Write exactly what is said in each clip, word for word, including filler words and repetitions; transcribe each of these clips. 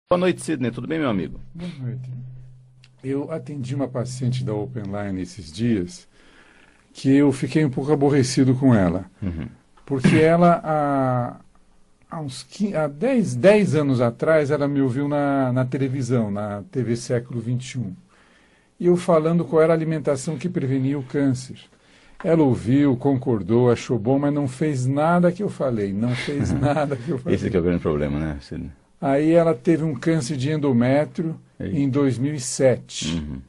Boa noite, Sidney. Tudo bem, meu amigo? Boa noite. Eu atendi uma paciente da Open Line esses dias que eu fiquei um pouco aborrecido com ela. Uhum. Porque ela, há, há uns quinze, há dez, dez anos atrás, ela me ouviu na, na televisão, na T V Século vinte e um. E eu falando qual era a alimentação que prevenia o câncer. Ela ouviu, concordou, achou bom, mas não fez nada que eu falei. Não fez nada que eu falei. Esse que é o grande problema, né, Sidney? Aí ela teve um câncer de endométrio Ei. em dois mil e sete. Uhum.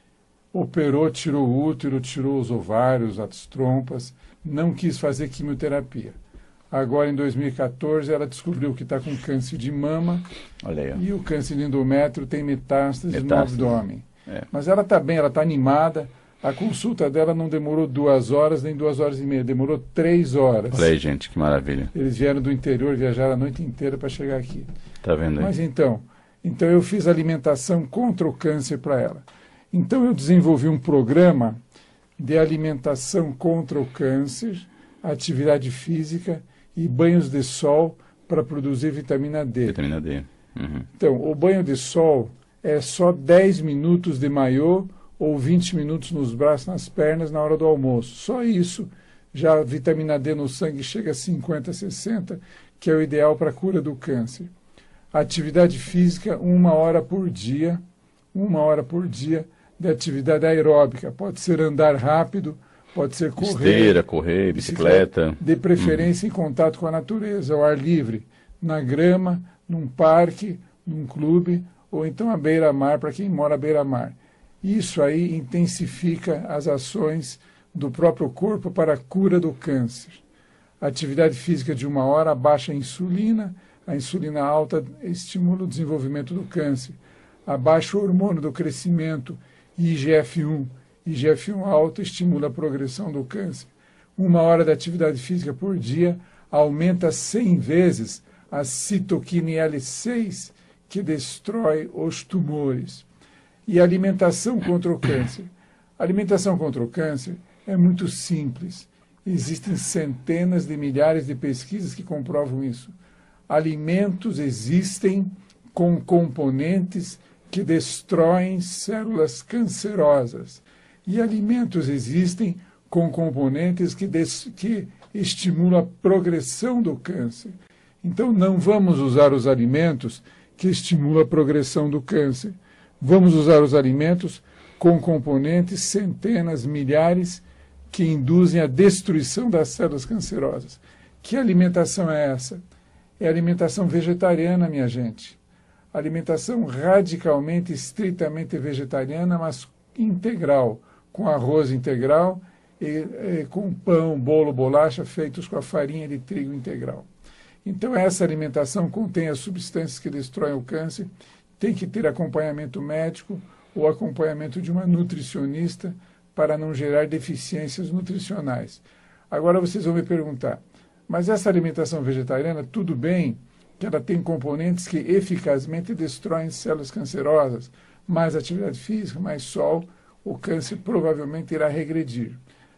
Operou, tirou o útero, tirou os ovários, as trompas, não quis fazer quimioterapia. Agora, em dois mil e quatorze, ela descobriu que está com câncer de mama. Olha aí, ó. E o câncer de endométrio tem metástase, Metástase. no abdômen. É. Mas ela está bem, ela está animada. A consulta dela não demorou duas horas, nem duas horas e meia, demorou três horas. Olha aí, gente, que maravilha. Eles vieram do interior, viajaram a noite inteira para chegar aqui. Tá vendo aí? Mas então, então eu fiz alimentação contra o câncer para ela. Então eu desenvolvi um programa de alimentação contra o câncer, atividade física e banhos de sol para produzir vitamina D. Vitamina D. Uhum. Então, o banho de sol é só dez minutos de maiô ou vinte minutos nos braços, nas pernas, na hora do almoço. Só isso, já a vitamina D no sangue chega a cinquenta, sessenta, que é o ideal para a cura do câncer. Atividade física, uma hora por dia, uma hora por dia de atividade aeróbica. Pode ser andar rápido, pode ser correr. Esteira, correr, bicicleta. De preferência uhum. em contato com a natureza, ao ar livre, na grama, num parque, num clube, ou então à beira-mar, para quem mora à beira-mar. Isso aí intensifica as ações do próprio corpo para a cura do câncer. Atividade física de uma hora abaixa a insulina, a insulina alta estimula o desenvolvimento do câncer. Abaixa o hormônio do crescimento, I G F um. I G F um alto estimula a progressão do câncer. Uma hora de atividade física por dia aumenta cem vezes a citoquina L seis, que destrói os tumores. E a alimentação contra o câncer. A alimentação contra o câncer é muito simples. Existem centenas de milhares de pesquisas que comprovam isso. Alimentos existem com componentes que destroem células cancerosas. E alimentos existem com componentes que, des que estimulam a progressão do câncer. Então, não vamos usar os alimentos que estimulam a progressão do câncer. Vamos usar os alimentos com componentes, centenas, milhares, que induzem a destruição das células cancerosas. Que alimentação é essa? É alimentação vegetariana, minha gente. Alimentação radicalmente, estritamente vegetariana, mas integral, com arroz integral e, e com pão, bolo, bolacha feitos com a farinha de trigo integral. Então, essa alimentação contém as substâncias que destroem o câncer, tem que ter acompanhamento médico ou acompanhamento de uma nutricionista para não gerar deficiências nutricionais. Agora vocês vão me perguntar, mas essa alimentação vegetariana, tudo bem que ela tem componentes que eficazmente destroem células cancerosas, mais atividade física, mais sol, o câncer provavelmente irá regredir.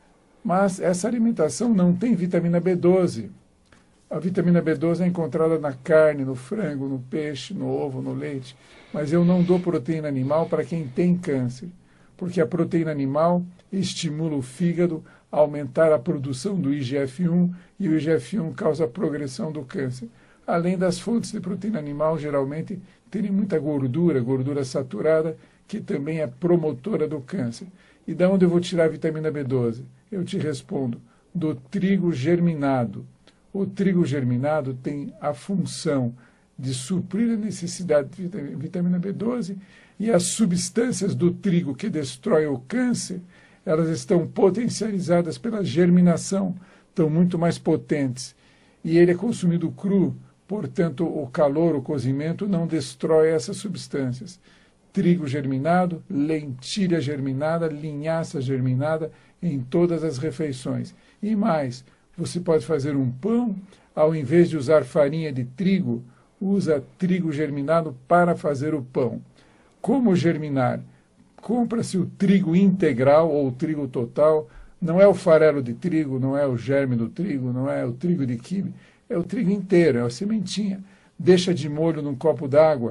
Mas essa alimentação não tem vitamina B doze. A vitamina B doze é encontrada na carne, no frango, no peixe, no ovo, no leite. Mas eu não dou proteína animal para quem tem câncer, porque a proteína animal estimula o fígado a aumentar a produção do I G F um e o I G F um causa a progressão do câncer. Além das fontes de proteína animal, geralmente terem muita gordura, gordura saturada, que também é promotora do câncer. E de onde eu vou tirar a vitamina B doze? Eu te respondo, do trigo germinado. O trigo germinado tem a função de suprir a necessidade de vitamina B doze e as substâncias do trigo que destroem o câncer, elas estão potencializadas pela germinação, estão muito mais potentes. E ele é consumido cru, portanto o calor, o cozimento não destrói essas substâncias. Trigo germinado, lentilha germinada, linhaça germinada em todas as refeições. E mais, você pode fazer um pão, ao invés de usar farinha de trigo, usa trigo germinado para fazer o pão. Como germinar? Compra-se o trigo integral ou o trigo total. Não é o farelo de trigo, não é o germe do trigo, não é o trigo de quibe. É o trigo inteiro, é a sementinha. Deixa de molho num copo d'água.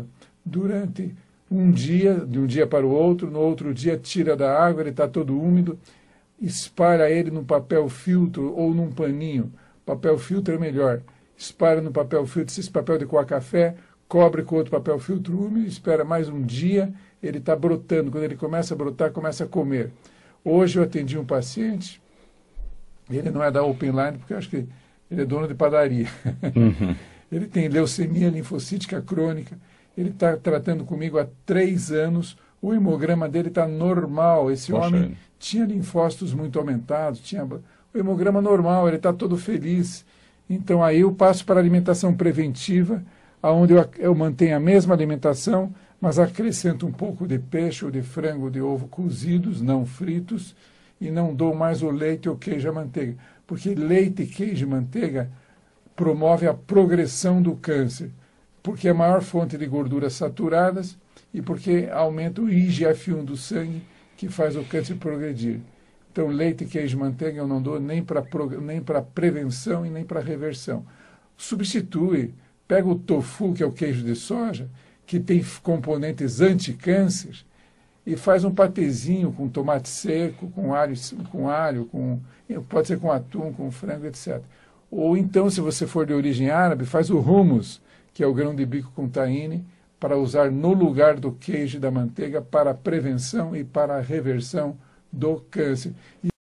durante um dia, de um dia para o outro, no outro dia tira da água, ele está todo úmido, espalha ele num papel filtro ou num paninho. Papel filtro é melhor. Espalha no papel filtro, esse papel de coar café, cobre com outro papel filtro úmido, espera mais um dia, ele está brotando. Quando ele começa a brotar, começa a comer. Hoje eu atendi um paciente, ele não é da Open Line, porque eu acho que ele é dono de padaria. Uhum. Ele tem leucemia linfocítica crônica, ele está tratando comigo há três anos, o hemograma dele está normal, esse Poxa, homem ele. tinha linfócitos muito aumentados, tinha o hemograma normal, ele está todo feliz. Então aí eu passo para a alimentação preventiva, onde eu, eu mantenho a mesma alimentação, mas acrescento um pouco de peixe ou de frango ou de ovo cozidos, não fritos, e não dou mais o leite ou queijo e a manteiga. Porque leite, queijo e manteiga promove a progressão do câncer, porque é a maior fonte de gorduras saturadas e porque aumenta o I G F um do sangue, que faz o câncer progredir. Então, leite, queijo e manteiga eu não dou nem para nem para prevenção e nem para reversão. Substitui, pega o tofu, que é o queijo de soja, que tem componentes anti-câncer, e faz um patezinho com tomate seco, com alho, com alho, com, pode ser com atum, com frango, etcétera. Ou então, se você for de origem árabe, faz o hummus, que é o grão de bico com tahine, para usar no lugar do queijo e da manteiga para a prevenção e para a reversão do câncer.